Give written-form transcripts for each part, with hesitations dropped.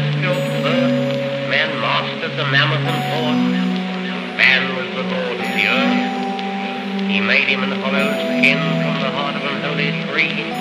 celestial birth, man mastered the mammoth and horse. Man was the lord of the earth. He made him an hollow skin from the heart of an holy tree.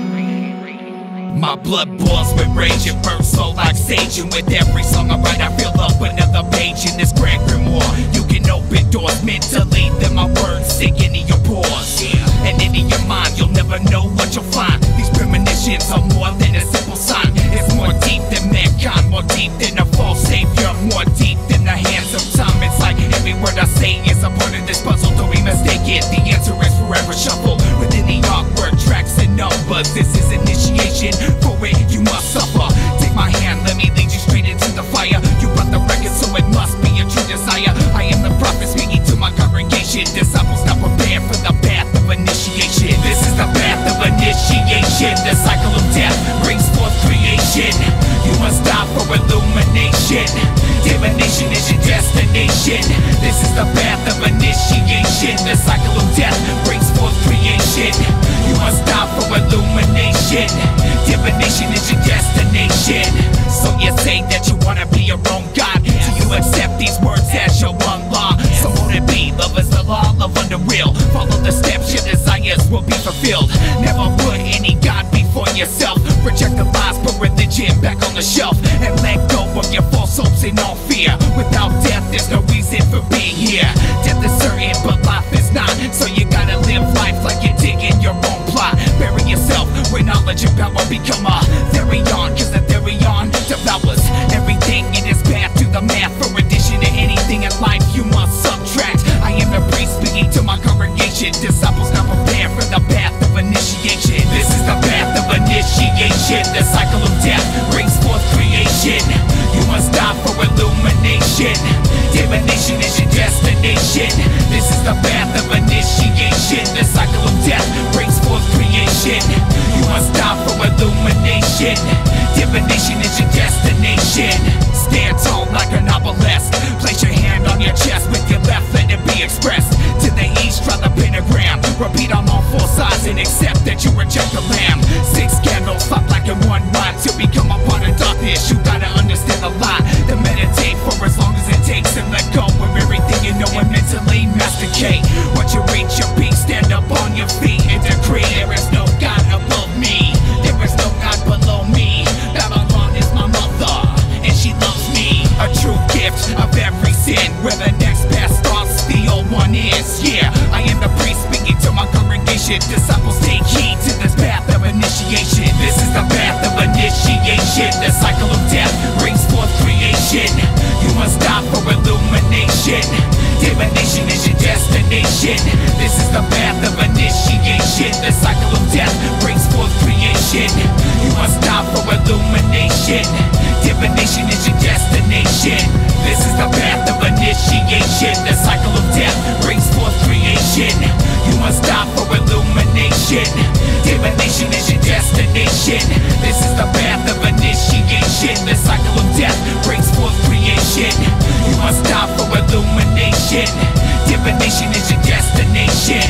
My blood boils with rage and burns so like sage. And with every song I write, I fill up another page in this grand grimoire. You can open doors mentally, then my words sink into your pores. And into your mind, you'll never know what you'll find. These premonitions are more than a simple sign. It's more deep than mankind, more deep than a false savior, more deep than the hands of time. It's like every word I say is a part of this puzzle. Don't be mistaken, the answer is forever shuffled within the awkward tracks and numbers. This is initiation. For it, you must suffer. Take my hand, let me lead you straight into the fire. You brought the record, so it must be a true desire. I am the prophet speaking to my congregation. Disciples not prepared for the path of initiation. This is the path of initiation. The cycle of death brings forth creation. You must die for illumination. Divination is your destination. This is the path of initiation. The cycle of death brings forth creation. You must die for illumination. Divination is your destination. So you say that you wanna be your own God. Do you accept these words as your one law? So won't it be? Love is the law, love under real. Follow the steps, your desires will be fulfilled. Never put any God before yourself. Reject the lies, put religion back on the shelf. And let go of your false hopes and all fear. Without death, there's no reason for being here. Death is certain, but life is not. So you gotta live life like you're digging your own plot. Bury yourself where knowledge and power become a theory on. Cause the theory on devours everything in its path to the math. For addition to anything in life, you must subtract. I am the priest speaking to my congregation. Disciples not prepared for the path of initiation. This is the path of initiation. The cycle of death brings forth creation. You must die for illumination. Divination is your destination. This is the path of initiation. The cycle of death brings forth creation. You must die for illumination. Divination is your destination. Stand tall like an obelisk. Place your hand on your chest with your left, let it be expressed. To the east, try the pentagram. Repeat on all four sides and accept that you reject the lamb. 6 candles, 5 black and 1 white. To become a part of darkness, you gotta understand the lie. Then meditate for as long as it takes and let go of everything you know and mentally masticate. Once you reach your peak, stand up on your feet and decree there is no God above me. There is no God below me. Babylon is my mother and she loves me. A true gift of every sin. Where the next path starts, the old one is. Yeah, I am the priest speaking to my congregation. Disciples take heed to this path of initiation. This is the path of initiation. The cycle of death brings forth creation. You must die for illumination. Divination is your destination. This is the path of initiation. The cycle of death brings forth creation. You must die for illumination. Divination is your destination. This is the path of initiation. The cycle of death brings forth creation. You must die for illumination. Divination is your destination. This is the path of initiation. The cycle of death brings forth creation. You must die for illumination. Divination is your destination.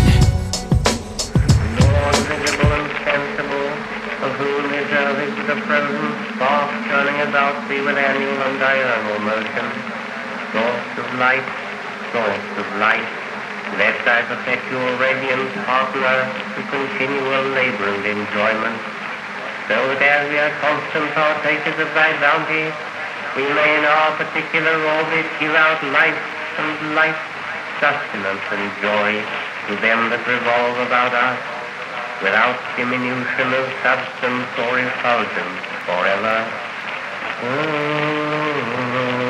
Lord, visible and sensible, of whom is earth the frozen spark turning about thee with annual and diurnal motion. Source of light, source of light, let thy perpetual radiance partner to continual labor and enjoyment, so that as we are constant partakers of thy bounty, we may in our particular orbit give out life and light, sustenance and joy to them that revolve about us, without diminution of substance or effulgence forever.